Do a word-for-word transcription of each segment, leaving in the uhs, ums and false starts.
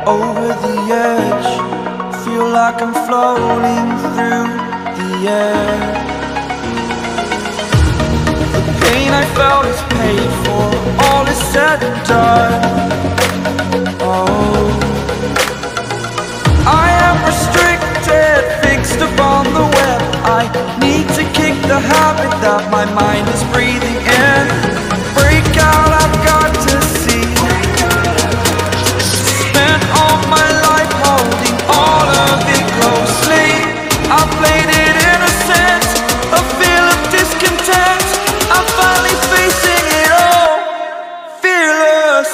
over the edge. Feel like I'm floating through the air. The pain I felt is paid for, all is said and done. Oh, I am restricted, fixed upon the web. I need to kick the habit that my mind is breathing in. Break out, I've got to see. Spent all my life holding all of it closely. I played it innocent, a feel of discontent. I'm finally facing it all, fearless.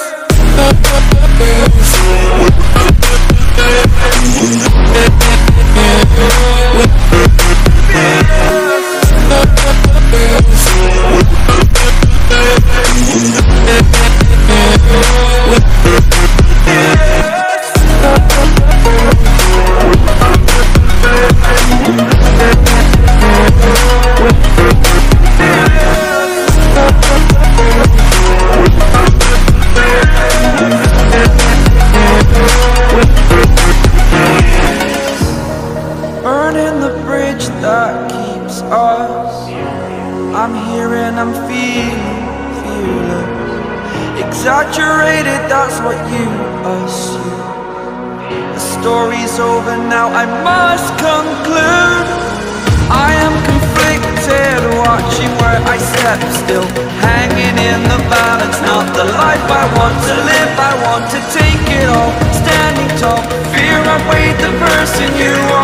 Burning the bridge that keeps us. I'm here and I'm feeling fearless. Exaggerated, that's what you assume. The story's over now, I must conclude. I am conflicted, watching where I step still, hanging in the balance. Not the life I want to live, I want to take it all. Standing tall, fear I weighed the person you are.